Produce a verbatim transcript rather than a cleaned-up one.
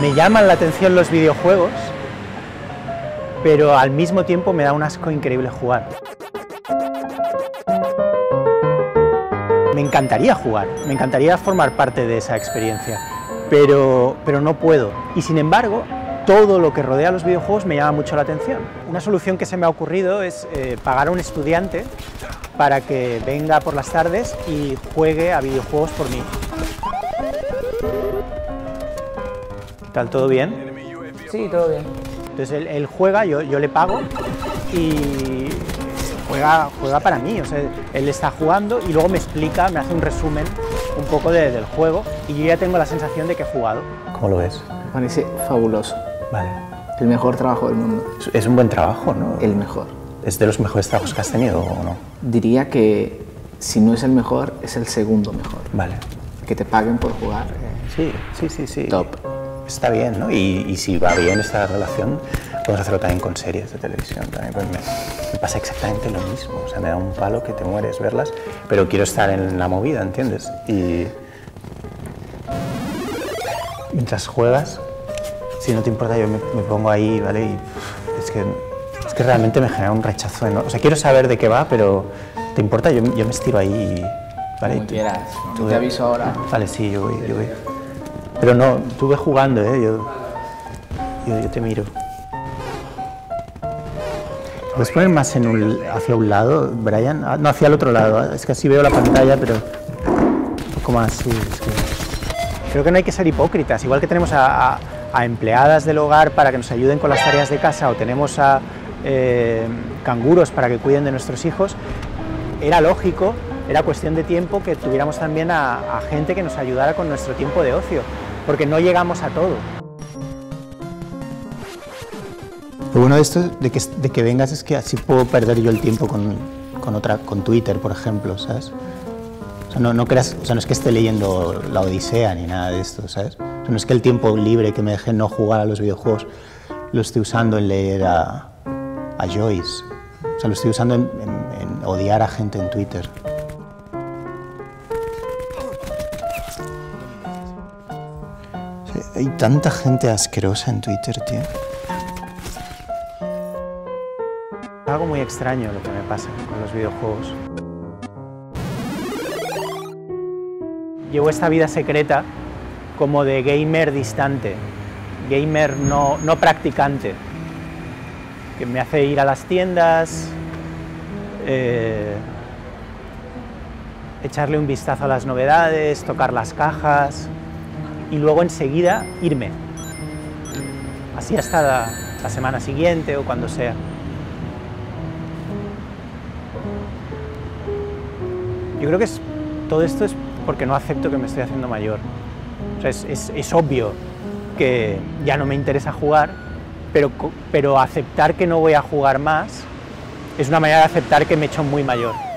Me llaman la atención los videojuegos, pero al mismo tiempo me da un asco increíble jugar. Me encantaría jugar, me encantaría formar parte de esa experiencia, pero, pero no puedo. Y sin embargo, todo lo que rodea a los videojuegos me llama mucho la atención. Una solución que se me ha ocurrido es eh, pagar a un estudiante para que venga por las tardes y juegue a videojuegos por mí. ¿Qué tal? ¿Todo bien? Sí, todo bien. Entonces él, él juega, yo, yo le pago y juega, juega para mí. O sea, él está jugando y luego me explica, me hace un resumen un poco de, del juego y yo ya tengo la sensación de que he jugado. ¿Cómo lo ves? Me parece fabuloso. Vale. El mejor trabajo del mundo. Es un buen trabajo, ¿no? El mejor. ¿Es de los mejores trabajos que has tenido o no? Diría que si no es el mejor, es el segundo mejor. Vale. Que te paguen por jugar. Eh, sí, sí, sí, sí. Top. Está bien, ¿no? Y, y si va bien esta relación, podemos hacerlo también con series de televisión. También, pues me, me pasa exactamente lo mismo. O sea, me da un palo que te mueres verlas, pero quiero estar en la movida, ¿entiendes? Y mientras juegas, si no te importa, yo me, me pongo ahí, ¿vale? Y es que, es que realmente me genera un rechazo enorme. O sea, quiero saber de qué va, pero ¿te importa? Yo, yo me estiro ahí y... ¿vale? Como quieras. Tú te aviso ahora. Vale, sí, yo voy, yo voy. Pero no, tú ve jugando, ¿eh? Yo, yo, yo te miro. ¿Puedes poner más en un, hacia un lado, Brian? Ah, no, hacia el otro lado. Es que así veo la pantalla, pero un poco más, sí. Es que... Creo que no hay que ser hipócritas. Igual que tenemos a, a, a empleadas del hogar para que nos ayuden con las tareas de casa o tenemos a eh, canguros para que cuiden de nuestros hijos, era lógico, era cuestión de tiempo que tuviéramos también a, a gente que nos ayudara con nuestro tiempo de ocio, porque no llegamos a todo. Lo bueno de esto, de que, de que vengas, es que así puedo perder yo el tiempo con, con, otra, con Twitter, por ejemplo, ¿sabes? O sea, no, no creas, o sea, no es que esté leyendo la Odisea ni nada de esto, ¿sabes? O sea, no es que el tiempo libre que me deje no jugar a los videojuegos lo estoy usando en leer a, a Joyce. O sea, lo estoy usando en, en, en odiar a gente en Twitter. O sea, hay tanta gente asquerosa en Twitter, tío. Es algo muy extraño lo que me pasa con los videojuegos. Llevo esta vida secreta como de gamer distante, gamer no, no practicante, que me hace ir a las tiendas, eh, echarle un vistazo a las novedades, tocar las cajas y luego enseguida irme. Así hasta la, la semana siguiente o cuando sea. Yo creo que es, todo esto es porque no acepto que me estoy haciendo mayor. O sea, es, es, es obvio que ya no me interesa jugar, pero, pero aceptar que no voy a jugar más es una manera de aceptar que me he hecho muy mayor.